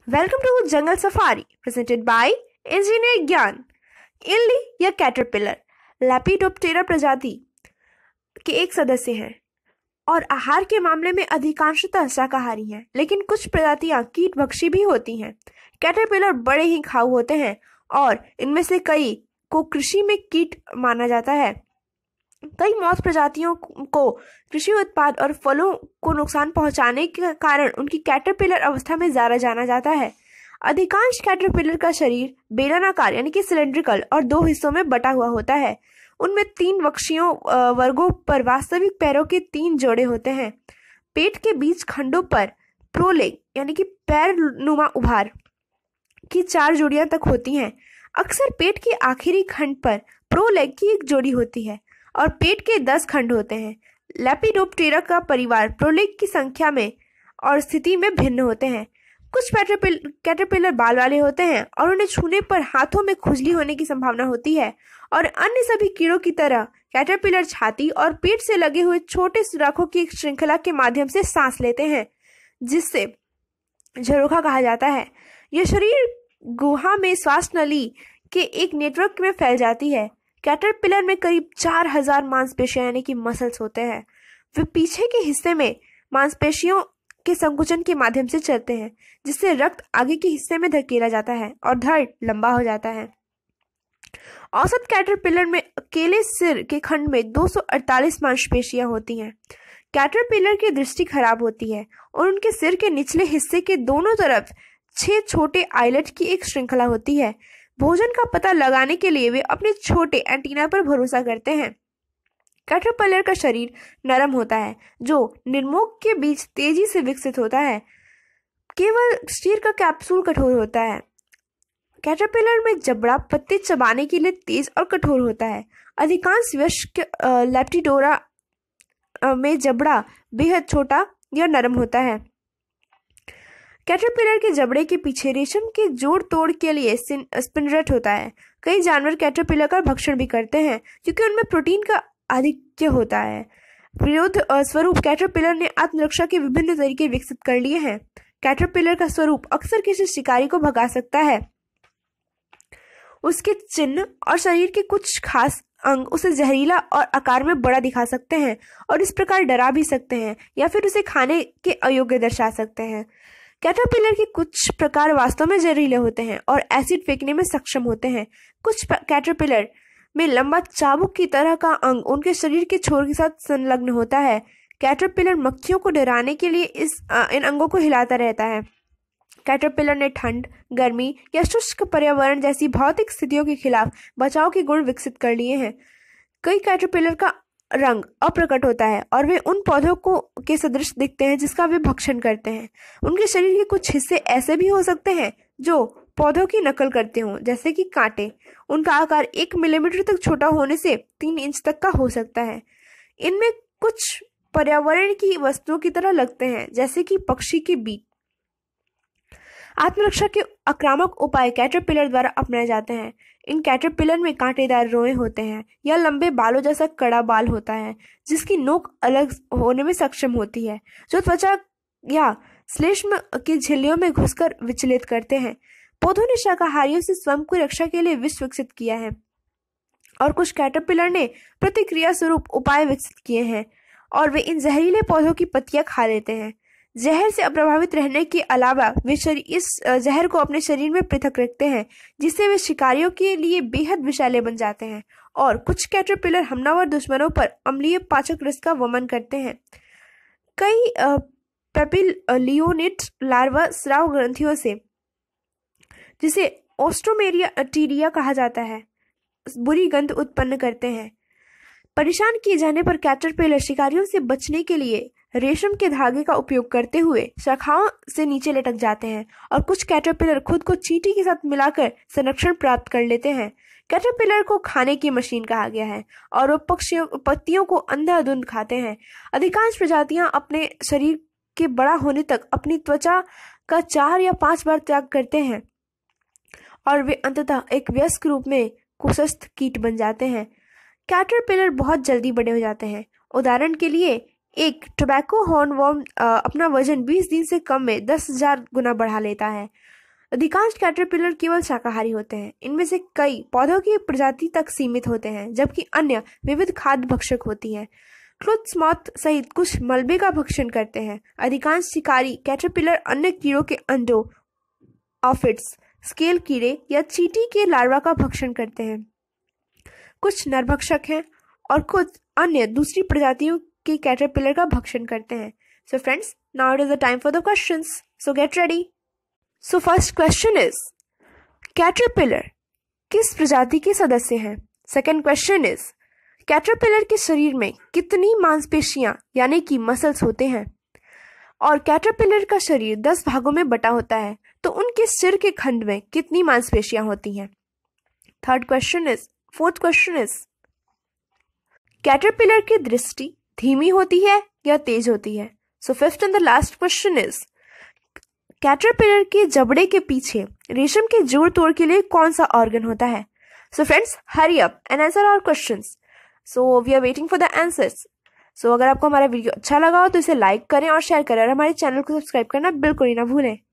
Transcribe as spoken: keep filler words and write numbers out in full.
Welcome to Jungle Safari, presented by Engineer ज्ञान। इल्ली या कैटरपिलर लेपिडोप्टेरा प्रजाति के एक सदस्य हैं और आहार के मामले में अधिकांशतः शाकाहारी हैं, लेकिन कुछ प्रजातियां कीटभक्षी भी होती हैं। कैटरपिलर बड़े ही खाऊ होते हैं और इनमें से कई को कृषि में कीट माना जाता है। कई मॉथ प्रजातियों को कृषि उत्पाद और फलों को नुकसान पहुंचाने के कारण उनकी कैटरपिलर अवस्था में ज्यादा जाना जाता है। अधिकांश कैटरपिलर का शरीर बेलनाकार यानी कि सिलेंड्रिकल और दो हिस्सों में बटा हुआ होता है। उनमें तीन वक्षीयों वर्गों पर वास्तविक पैरों के तीन जोड़े होते हैं। पेट के बीच खंडों पर प्रोलेग यानी कि पैर नुमा उभार की चार जोड़ियां तक होती हैं। अक्सर पेट के आखिरी खंड पर प्रोलेग की एक जोड़ी होती है और पेट के दस खंड होते हैं। लेपिडोप्टेरा का परिवार प्रोलेग की संख्या में और स्थिति में भिन्न होते हैं। कुछ कैटरपिलर बाल वाले होते हैं और उन्हें छूने पर हाथों में खुजली होने की संभावना होती है, और अन्य सभी कीड़ों की तरह कैटरपिलर छाती और पेट से लगे हुए छोटे सुराखों की एक श्रृंखला के माध्यम से सांस लेते हैं, जिससे झरोखा कहा जाता है। यह शरीर गुहा में श्वास नली के एक नेटवर्क में फैल जाती है। कैटरपिलर में करीब चार हजार मांसपेशियां यानी कि मसल्स होते हैं। वे पीछे के हिस्से में मांसपेशियों के संकुचन के माध्यम से चलते हैं, जिससे रक्त आगे के हिस्से में धकेला जाता है और धड़ लंबा हो जाता है। औसत कैटरपिलर में अकेले सिर के खंड में दो सौ अड़तालीस मांसपेशियां होती हैं। कैटरपिलर की दृष्टि खराब होती है और उनके सिर के निचले हिस्से के दोनों तरफ छह छोटे आइलेट की एक श्रृंखला होती है। भोजन का पता लगाने के लिए वे अपने छोटे एंटीना पर भरोसा करते हैं। कैटरपिलर का शरीर नरम होता है, जो निर्मोक के बीच तेजी से विकसित होता है। केवल स्टीर का कैप्सूल कठोर होता है। कैटरपिलर में जबड़ा पत्ते चबाने के लिए तेज और कठोर होता है। अधिकांश वयस्क लेपिडोप्टेरा में जबड़ा बेहद छोटा या नरम होता है। कैटरपिलर के जबड़े के पीछे रेशम के जोड़ तोड़ के लिए स्पिनरेट होता है। कई जानवर कैटरपिलर का भक्षण भी करते हैं क्योंकि उनमें प्रोटीन का आधिक्य होता है। विरोध स्वरूप कैटरपिलर ने आत्मरक्षा के विभिन्न तरीके विकसित कर लिए हैं। कैटरपिलर का स्वरूप अक्सर किसी शिकारी को भगा सकता है। उसके चिन्ह और शरीर के कुछ खास अंग उसे जहरीला और आकार में बड़ा दिखा सकते हैं और इस प्रकार डरा भी सकते हैं या फिर उसे खाने के अयोग्य दर्शा सकते हैं। कैटरपिलर के कुछ प्रकार वास्तव में जहरीले होते हैं और एसिड फेंकने में सक्षम होते हैं। कुछ कैटरपिलर में लंबा चाबुक की तरह का अंग उनके शरीर के छोर के साथ संलग्न होता है। कैटरपिलर मक्खियों को डराने के लिए इस इन अंगों को हिलाता रहता है। कैटरपिलर ने ठंड, गर्मी या शुष्क पर्यावरण जैसी भौतिक स्थितियों के खिलाफ बचाव के गुण विकसित कर लिए हैं। कई कैटरपिलर का रंग अप्रकट होता है और वे उन पौधों को के सदृश दिखते हैं जिसका वे भक्षण करते हैं। उनके शरीर के कुछ हिस्से ऐसे भी हो सकते हैं जो पौधों की नकल करते हों, जैसे कि कांटे। उनका आकार एक मिलीमीटर तक छोटा होने से तीन इंच तक का हो सकता है। इनमें कुछ पर्यावरण की वस्तुओं की तरह लगते हैं, जैसे कि पक्षी के बीट। आत्मरक्षा के आक्रामक उपाय कैटरपिलर द्वारा अपनाए जाते हैं। इन कैटरपिलर में कांटेदार रोए होते हैं या लंबे बालों जैसा कड़ा बाल होता है, जिसकी नोक अलग होने में सक्षम होती है, जो त्वचा या श्लेष्म की झिल्लियों में घुसकर विचलित करते हैं। पौधों ने शाकाहारियों से स्वयं की रक्षा के लिए विष विकसित किया है और कुछ कैटरपिलर ने प्रतिक्रिया स्वरूप उपाय विकसित किए हैं और वे इन जहरीले पौधों की पत्तियां खा लेते हैं। जहर से अप्रभावित रहने के अलावा वे शरीर इस जहर को अपने शरीर में पृथक रखते हैं, जिससे वे शिकारियों के लिए बेहद विषैले बन जाते हैं। और कुछ कैटरपिलर हमलावर दुश्मनों पर अम्लीय पाचक रस का वमन करते हैं। कई पेपिलियोनिट लार्वा स्राव ग्रंथियों से, जिसे ओस्ट्रोमेरिया कहा जाता है, बुरी गंध उत्पन्न करते हैं। परेशान किए जाने पर कैटरपिलर शिकारियों से बचने के लिए रेशम के धागे का उपयोग करते हुए शाखाओं से नीचे लटक जाते हैं और कुछ कैटरपिलर खुद को चींटी के साथ मिलाकर संरक्षण प्राप्त कर लेते हैं। कैटरपिलर को खाने की मशीन कहा गया है और वो पक्षियों पत्तियों को अंधाधुंध खाते हैं। अधिकांश प्रजातियां अपने शरीर के बड़ा होने तक अपनी त्वचा का चार या पांच बार त्याग करते हैं और वे अंततः एक वयस्क रूप में कुशस्थ कीट बन जाते हैं। कैटरपिलर बहुत जल्दी बड़े हो जाते हैं। उदाहरण के लिए एक टोबैको हॉर्नवॉर्म अपना वजन बीस दिन से कम में दस हजार गुना बढ़ा लेता है। अधिकांश कैटरपिलर केवल शाकाहारी होते हैं। इनमें से कई पौधों की प्रजाति तक सीमित होते हैं, जबकि अन्य विविध खाद्य भक्षक होती हैं। क्लुत्स मॉथ सहित कुछ मलबे का भक्षण करते हैं। अधिकांश शिकारी कैटरपिलर अन्य कीड़ों के अंडों, ऑफिड्स, स्केल कीड़े या चींटी के लार्वा का भक्षण करते हैं। कुछ नरभक्षक हैं और कुछ अन्य दूसरी प्रजातियों के कैटरपिलर का भक्षण करते हैं। So friends, now it is the time for the questions, so get ready. So first question is, caterpillar किस प्रजाति के सदस्य हैं? सेकेंड क्वेश्चन इज, कैटरपिलर के शरीर में कितनी मांसपेशियां यानी कि मसल्स होते हैं? और कैटरपिलर का शरीर दस भागों में बटा होता है, तो उनके सिर के खंड में कितनी मांसपेशियां होती हैं? Third question is fourth question is, caterpillar की दृष्टि धीमी होती है या तेज होती है? So fifth and the last question is, caterpillar के जबड़े के पीछे रेशम के जोड़ तोड़ के लिए कौन सा ऑर्गन होता है? So friends, hurry up and answer our questions. So we are waiting for the answers. So अगर आपको हमारा वीडियो अच्छा लगा हो तो इसे लाइक करें और शेयर करें और हमारे चैनल को सब्सक्राइब करना बिल्कुल ही ना भूलें।